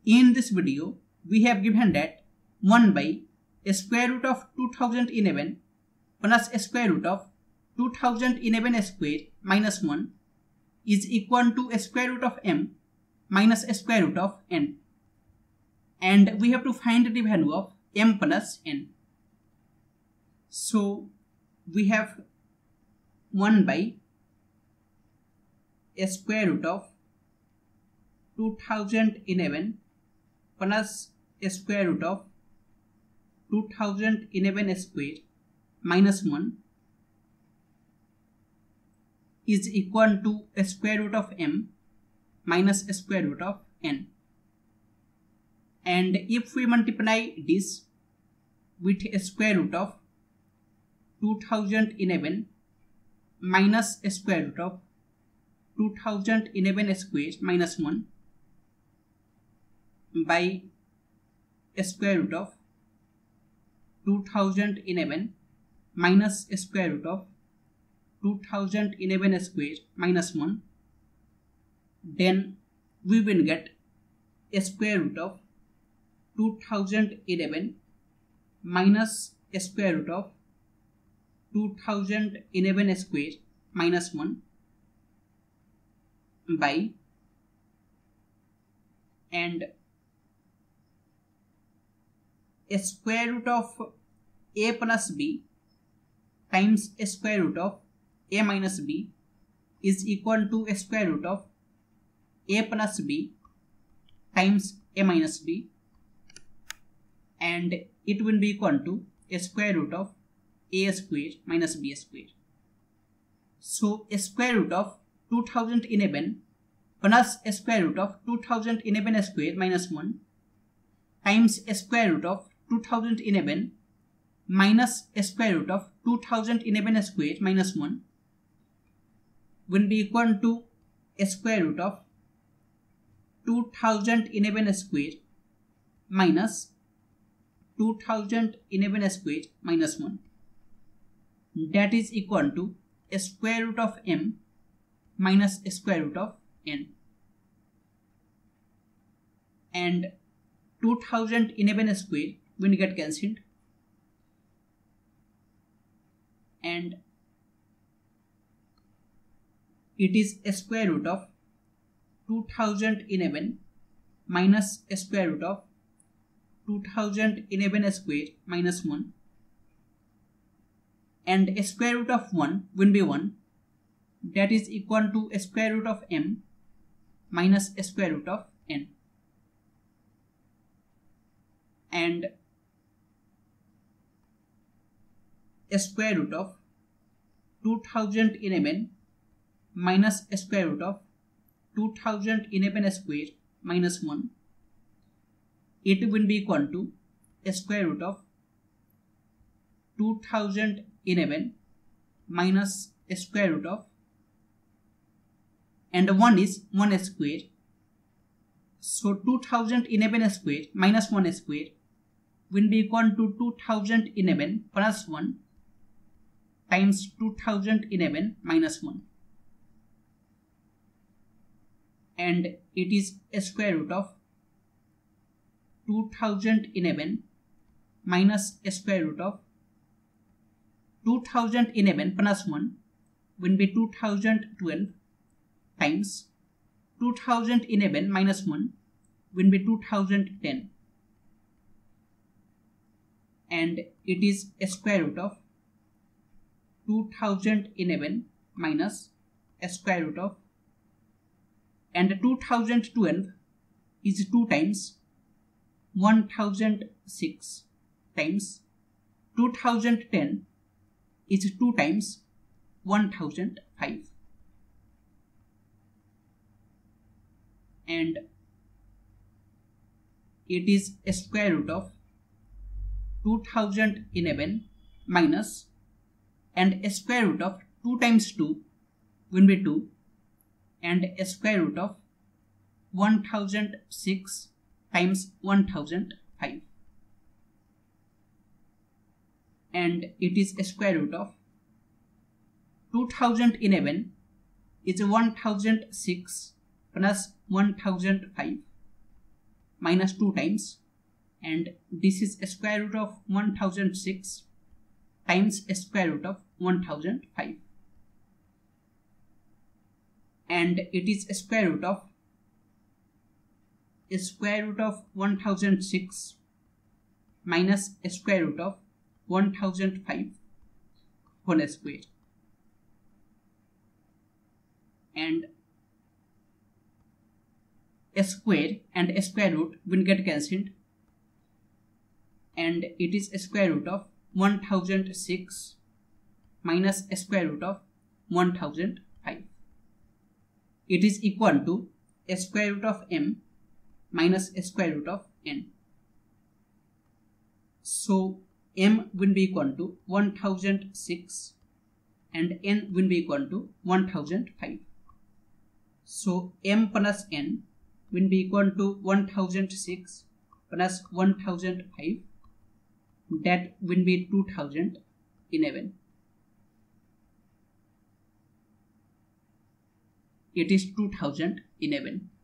In this video, we have given that 1 by square root of 2011 plus square root of 2011 square minus 1 is equal to square root of m minus square root of n. And we have to find the value of m plus n. So we have 1 by square root of 2011 plus square root of 2011 square minus 1 is equal to square root of m minus square root of n. And if we multiply this with square root of 2011 minus square root of 2011 square minus 1 by square root of 2011 minus square root of 2011 square minus 1, then we will get square root of 2011 minus square root of 2011 square minus 1 by and square root of a plus b times square root of a minus b is equal to square root of a plus b times a minus b, and it will be equal to square root of a square minus b square. So square root of 2011 plus square root of 2011 square minus 1 times square root of 2011 minus square root of 2011 square minus 1 will be equal to square root of 2011 square minus 2011 square minus 1, that is equal to square root of m minus square root of n. And 2011 square will get cancelled, and it is square root of 2011 minus square root of 2011 square minus 1, and square root of 1 will be 1, that is equal to square root of m minus square root of n. And square root of 2011 minus square root of 2011 square minus 1, it will be equal to square root of 2011 minus square root of, and 1 is 1 square, so 2011 square minus 1 square will be equal to 2011 plus 1 times 2011 minus 1, and it is square root of 2011 minus square root of 2011 plus 1 will be 2012 times 2011 minus 1 will be 2010, and it is square root of 2011 minus square root of, and 2012 is 2 times 1006 times 2010 is 2 times 1005, and it is square root of 2011 minus, and square root of 2 times 2 will be 2, and square root of 1006 times 1005, and it is square root of 2011 is 1006 plus 1005 minus 2 times, and this is square root of 1006 times square root of 1005, and it is square root of 1006 minus square root of 1005 whole square, and a square and a square root will get cancelled, and it is a square root of 1006 minus a square root of 1005. It is equal to a square root of m minus a square root of n. So m will be equal to 1006 and n will be equal to 1005. So m plus n will be equal to 1006 plus 1005, that will be 2011. It is 2011.